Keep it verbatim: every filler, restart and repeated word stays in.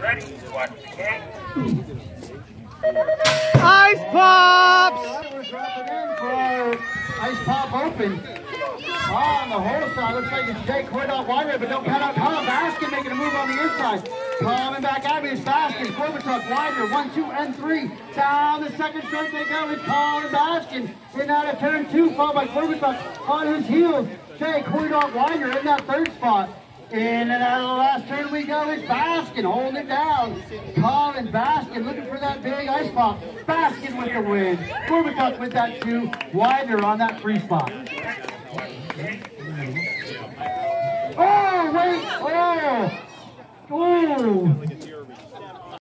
Ready? Watch the game. Ice Pops! We're dropping in for our Ice Pop Open. On the whole side, looks like it's Jake Cordoff Wider, but don't count out Colin Baskin making a move on the inside. Coming back at me is Baskin, Gorbachev, Wider, one, two, and three. Down the second straight they go, it's Colin Baskin. In out of turn two, followed by Gorbachev on his heels. Jake Cordoff Wider in that third spot. In and out of the last turn we go, it's Baskin holding it down. Colin Baskin looking for that big ice pop. Baskin with the win. Gorbachev with that two. Wider on that free spot. Oh, wait! Oh! Oh!